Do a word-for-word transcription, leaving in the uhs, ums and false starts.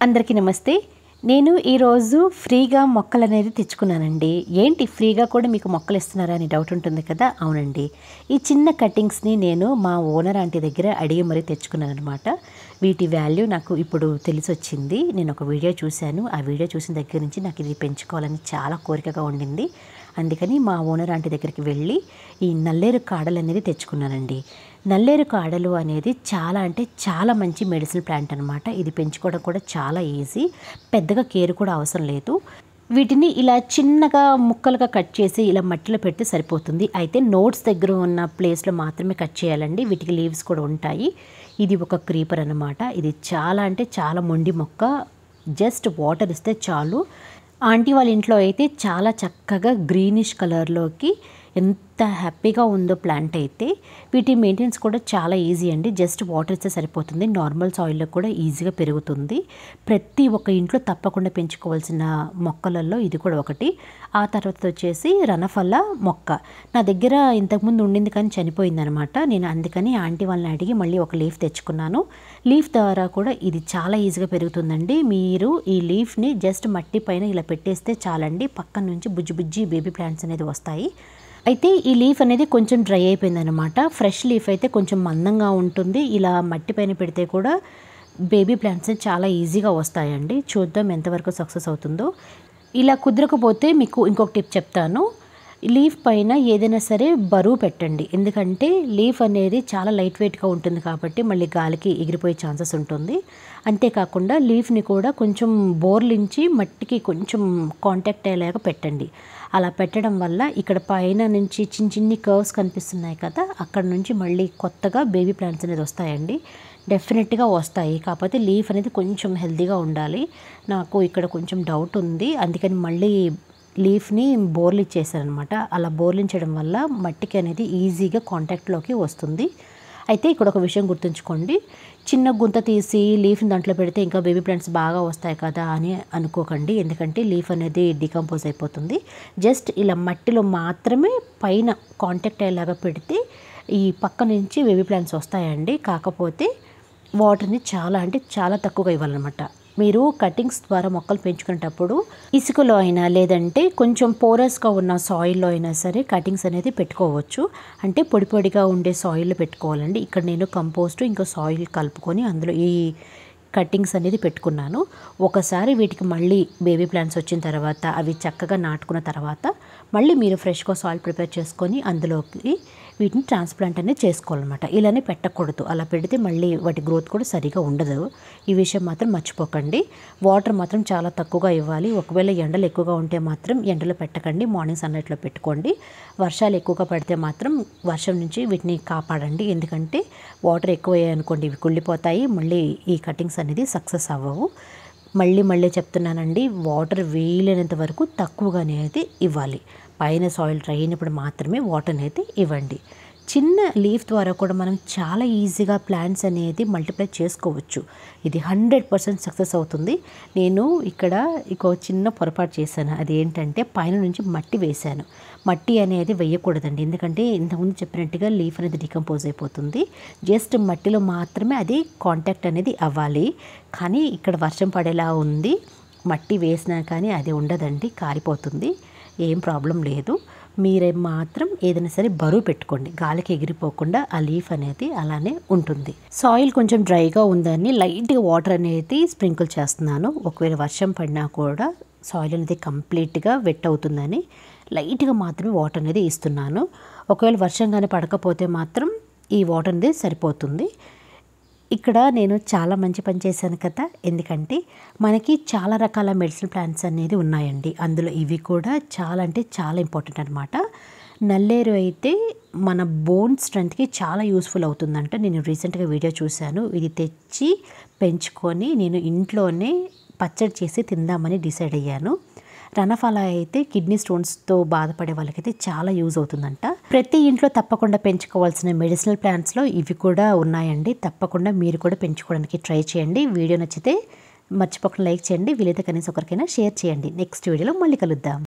అందరికీ నమస్తే. నేను ఈరోజు ఫ్రీగా మొక్కలు అనేది తెచ్చుకున్నానండి. ఏంటి ఫ్రీగా కూడా మీకు మొక్కలు ఇస్తున్నారా అని డౌట్ ఉంటుంది కదా. అవునండి, ఈ చిన్న కటింగ్స్ని నేను మా ఓనర్ ఆంటీ దగ్గర అడిగి మరీ తెచ్చుకున్నాను అనమాట. వీటి వాల్యూ నాకు ఇప్పుడు తెలిసి వచ్చింది. నేను ఒక వీడియో చూశాను. ఆ వీడియో చూసిన దగ్గర నుంచి నాకు ఇది పెంచుకోవాలని చాలా కోరికగా ఉండింది. అందుకని మా ఓనర్ ఆంటీ దగ్గరికి వెళ్ళి ఈ నల్లేరు కాడలు అనేది తెచ్చుకున్నానండి. నల్లేరు కాడలు అనేది చాలా అంటే చాలా మంచి మెడిసిన్ ప్లాంట్ అనమాట. ఇది పెంచుకోవడం కూడా చాలా ఈజీ, పెద్దగా కేర్ కూడా అవసరం లేదు. వీటిని ఇలా చిన్నగా ముక్కలుగా కట్ చేసి ఇలా మట్టిలో పెడితే సరిపోతుంది. అయితే నోట్స్ దగ్గర ఉన్న ప్లేస్లో మాత్రమే కట్ చేయాలండి. వీటికి లీవ్స్ కూడా ఉంటాయి. ఇది ఒక క్రీపర్ అనమాట. ఇది చాలా అంటే చాలా మొండి మొక్క. జస్ట్ వాటర్ ఇస్తే చాలు. ఆంటీ వాళ్ళ ఇంట్లో అయితే చాలా చక్కగా గ్రీనిష్ కలర్లోకి ఎంత హ్యాపీగా ఉందో ప్లాంట్ అయితే. వీటి మెయింటెనెన్స్ కూడా చాలా ఈజీ అండి. జస్ట్ వాటర్ ఇస్తే సరిపోతుంది. నార్మల్ సాయిల్లో కూడా ఈజీగా పెరుగుతుంది. ప్రతి ఒక్క ఇంట్లో తప్పకుండా పెంచుకోవాల్సిన మొక్కలలో ఇది కూడా ఒకటి. ఆ తర్వాత వచ్చేసి రణఫల మొక్క నా దగ్గర ఇంతకుముందు ఉండింది కానీ చనిపోయిందనమాట. నేను అందుకని ఆంటీ వాళ్ళని అడిగి మళ్ళీ ఒక లీఫ్ తెచ్చుకున్నాను. లీఫ్ ద్వారా కూడా ఇది చాలా ఈజీగా పెరుగుతుందండి. మీరు ఈ లీఫ్ని జస్ట్ మట్టి పైన ఇలా పెట్టేస్తే చాలండి. పక్కన నుంచి బుజ్జి బుజ్జి బేబీ ప్లాంట్స్ అనేది వస్తాయి. అయితే ఈ లీఫ్ అనేది కొంచెం డ్రై అయిపోయిందనమాట. ఫ్రెష్ లీఫ్ అయితే కొంచెం మందంగా ఉంటుంది. ఇలా మట్టి పైన పెడితే కూడా బేబీ ప్లాంట్స్ చాలా ఈజీగా వస్తాయండి. చూద్దాం ఎంతవరకు సక్సెస్ అవుతుందో. ఇలా కుదరకపోతే మీకు ఇంకొక టిప్ చెప్తాను. లీఫ్ పైన ఏదైనా సరే బరువు పెట్టండి. ఎందుకంటే లీఫ్ అనేది చాలా లైట్ వెయిట్గా ఉంటుంది కాబట్టి మళ్ళీ గాలికి ఎగిరిపోయే ఛాన్సెస్ ఉంటుంది. అంతేకాకుండా లీఫ్ని కూడా కొంచెం బోర్లించి మట్టికి కొంచెం కాంటాక్ట్ అయ్యేలాగా పెట్టండి. అలా పెట్టడం వల్ల ఇక్కడ పైన నుంచి చిన్న చిన్ని కర్వ్స్ కనిపిస్తున్నాయి కదా, అక్కడ నుంచి మళ్ళీ కొత్తగా బేబీ ప్లాంట్స్ అనేది వస్తాయండి. డెఫినెట్గా వస్తాయి. కాకపోతే లీఫ్ అనేది కొంచెం హెల్తీగా ఉండాలి. నాకు ఇక్కడ కొంచెం డౌట్ ఉంది. అందుకని మళ్ళీ లీఫ్ని బోర్లు ఇచ్చేసాను అనమాట. అలా బోర్లించడం వల్ల మట్టికి అనేది ఈజీగా కాంటాక్ట్లోకి వస్తుంది. అయితే ఇక్కడ ఒక విషయం గుర్తుంచుకోండి. చిన్న గుంత తీసి లీఫ్ని దాంట్లో పెడితే ఇంకా బేబీ ప్లాంట్స్ బాగా వస్తాయి కదా అని అనుకోకండి. ఎందుకంటే లీఫ్ అనేది డికంపోజ్ అయిపోతుంది. జస్ట్ ఇలా మట్టిలో మాత్రమే పైన కాంటాక్ట్ అయ్యేలాగా పెడితే ఈ పక్క నుంచి బేబీ ప్లాంట్స్ వస్తాయండి. కాకపోతే వాటర్ని చాలా అంటే చాలా తక్కువగా ఇవ్వాలన్నమాట. మీరు కటింగ్స్ ద్వారా మొక్కలు పెంచుకునేటప్పుడు ఇసుకలో అయినా లేదంటే కొంచెం పోరస్గా ఉన్న సాయిల్లో అయినా సరే కటింగ్స్ అనేది పెట్టుకోవచ్చు. అంటే పొడి పొడిగా ఉండే సాయిల్లో పెట్టుకోవాలండి. ఇక్కడ నేను కంపోస్ట్ ఇంకా సాయిల్ కలుపుకొని అందులో ఈ కటింగ్స్ అనేది పెట్టుకున్నాను. ఒకసారి వీటికి మళ్ళీ బేబీ ప్లాంట్స్ వచ్చిన తర్వాత అవి చక్కగా నాటుకున్న తర్వాత మళ్ళీ మీరు ఫ్రెష్గా సాయిల్ ప్రిపేర్ చేసుకొని అందులోకి వీటిని ట్రాన్స్ప్లాంట్ అనేది చేసుకోవాలన్నమాట. ఇలానే పెట్టకూడదు. అలా పెడితే మళ్ళీ వాటి గ్రోత్ కూడా సరిగా ఉండదు. ఈ విషయం మాత్రం మర్చిపోకండి. వాటర్ మాత్రం చాలా తక్కువగా ఇవ్వాలి. ఒకవేళ ఎండలు ఎక్కువగా ఉంటే మాత్రం ఎండలో పెట్టకండి. మార్నింగ్ సన్లైట్లో పెట్టుకోండి. వర్షాలు ఎక్కువగా పడితే మాత్రం వర్షం నుంచి వీటిని కాపాడండి. ఎందుకంటే వాటర్ ఎక్కువ అయ్యాయనుకోండి ఇవి కుళ్ళిపోతాయి. మళ్ళీ ఈ కటింగ్స్ అనేది సక్సెస్ అవ్వవు. మళ్ళీ మళ్ళీ చెప్తున్నానండి, వాటర్ వీలైనంత వరకు తక్కువగానే అయితే ఇవ్వాలి. పైన సాయిల్ డ్రై అయినప్పుడు మాత్రమే వాటర్ అనేది ఇవ్వండి. చిన్న లీఫ్ ద్వారా కూడా మనం చాలా ఈజీగా ప్లాంట్స్ అనేది మల్టిప్లై చేసుకోవచ్చు. ఇది హండ్రెడ్ పర్సెంట్ సక్సెస్ అవుతుంది. నేను ఇక్కడ ఇంకో చిన్న పొరపాటు చేశాను. అది ఏంటంటే పైన నుంచి మట్టి వేశాను. మట్టి అనేది వేయకూడదండి. ఎందుకంటే ఇంతకుముందు చెప్పినట్టుగా లీఫ్ అనేది డికంపోజ్ అయిపోతుంది. జస్ట్ మట్టిలో మాత్రమే అది కాంటాక్ట్ అనేది అవ్వాలి. కానీ ఇక్కడ వర్షం పడేలా ఉంది. మట్టి వేసినా కానీ అది ఉండదండి, కారిపోతుంది. ఏం ప్రాబ్లం లేదు. మీరే మాత్రం ఏదైనా సరే బరువు పెట్టుకోండి. గాలికి ఎగిరిపోకుండా ఆ లీఫ్ అనేది అలానే ఉంటుంది. సాయిల్ కొంచెం డ్రైగా ఉందని లైట్గా వాటర్ అనేది స్ప్రింకిల్ చేస్తున్నాను. ఒకవేళ వర్షం పడినా కూడా సాయిల్ అనేది కంప్లీట్గా వెట్ అవుతుందని లైట్గా మాత్రమే వాటర్ అనేది ఇస్తున్నాను. ఒకవేళ వర్షం కానీ పడకపోతే మాత్రం ఈ వాటర్ అనేది సరిపోతుంది. ఇక్కడ నేను చాలా మంచి పని చేశాను కదా. ఎందుకంటే మనకి చాలా రకాల మెడిసిన్ ప్లాంట్స్ అనేది ఉన్నాయండి. అందులో ఇవి కూడా చాలా అంటే చాలా ఇంపార్టెంట్ అనమాట. నల్లేరు అయితే మన బోన్ స్ట్రెంత్కి చాలా యూస్ఫుల్ అవుతుందంట. నేను రీసెంట్గా వీడియో చూశాను. ఇది తెచ్చి పెంచుకొని నేను ఇంట్లోనే పచ్చడి చేసి తిందామని డిసైడ్ అయ్యాను. రణఫల అయితే కిడ్నీ స్టోన్స్తో బాధపడే వాళ్ళకైతే చాలా యూజ్ అవుతుందంట. ప్రతి ఇంట్లో తప్పకుండా పెంచుకోవాల్సిన మెడిసినల్ ప్లాంట్స్లో ఇవి కూడా ఉన్నాయండి. తప్పకుండా మీరు కూడా పెంచుకోవడానికి ట్రై చేయండి. వీడియో నచ్చితే మర్చిపోకుండా లైక్ చేయండి. వీలైతే కనీసం ఒకరికైనా షేర్ చేయండి. నెక్స్ట్ వీడియోలో మళ్ళీ కలుద్దాం.